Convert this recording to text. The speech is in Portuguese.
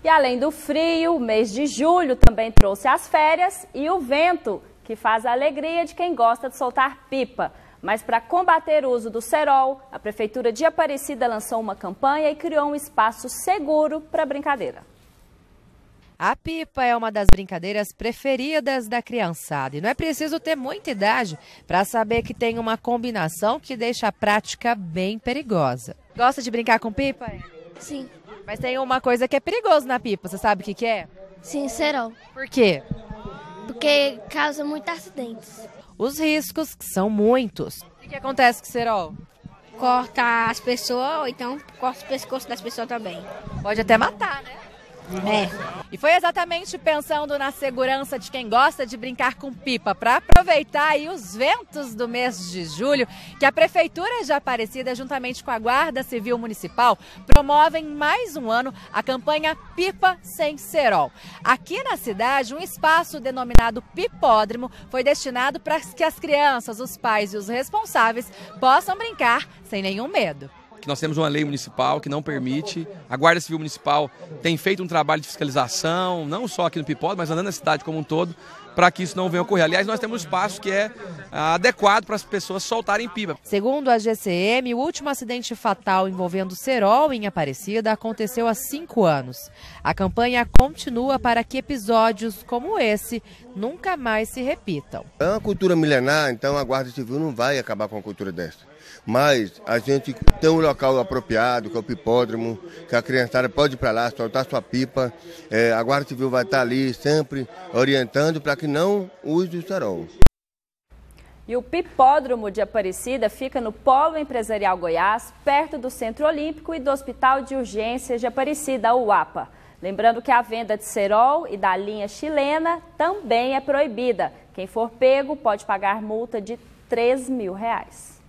E além do frio, o mês de julho também trouxe as férias e o vento, que faz a alegria de quem gosta de soltar pipa. Mas para combater o uso do cerol, a Prefeitura de Aparecida lançou uma campanha e criou um espaço seguro para a brincadeira. A pipa é uma das brincadeiras preferidas da criançada e não é preciso ter muita idade para saber que tem uma combinação que deixa a prática bem perigosa. Gosta de brincar com pipa? Sim. Mas tem uma coisa que é perigoso na pipa, você sabe o que é? Sim, cerol. Por quê? Porque causa muitos acidentes. Os riscos são muitos. O que acontece com o cerol? Corta as pessoas ou então corta o pescoço das pessoas também. Pode até matar, né? E foi exatamente pensando na segurança de quem gosta de brincar com pipa, para aproveitar aí os ventos do mês de julho, que a Prefeitura de Aparecida, juntamente com a Guarda Civil Municipal, promovem mais um ano a campanha Pipa Sem Cerol. Aqui na cidade, um espaço denominado Pipódromo foi destinado para que as crianças, os pais e os responsáveis possam brincar sem nenhum medo. Que nós temos uma lei municipal que não permite. A Guarda Civil Municipal tem feito um trabalho de fiscalização, não só aqui no Pipódromo, mas andando na cidade como um todo, para que isso não venha ocorrer. Aliás, nós temos um espaço que é adequado para as pessoas soltarem pipa. Segundo a GCM, o último acidente fatal envolvendo cerol em Aparecida aconteceu há 5 anos. A campanha continua para que episódios como esse nunca mais se repitam. É uma cultura milenar, então a Guarda Civil não vai acabar com uma cultura dessa. Mas a gente tem um local apropriado, que é o Pipódromo, que a criançada pode ir para lá, soltar sua pipa. A Guarda Civil vai estar ali sempre orientando para que não use o cerol. E o Pipódromo de Aparecida fica no Polo Empresarial Goiás, perto do Centro Olímpico e do Hospital de Urgências de Aparecida, o UAPA. Lembrando que a venda de cerol e da linha chilena também é proibida. Quem for pego pode pagar multa de R$ 3.000.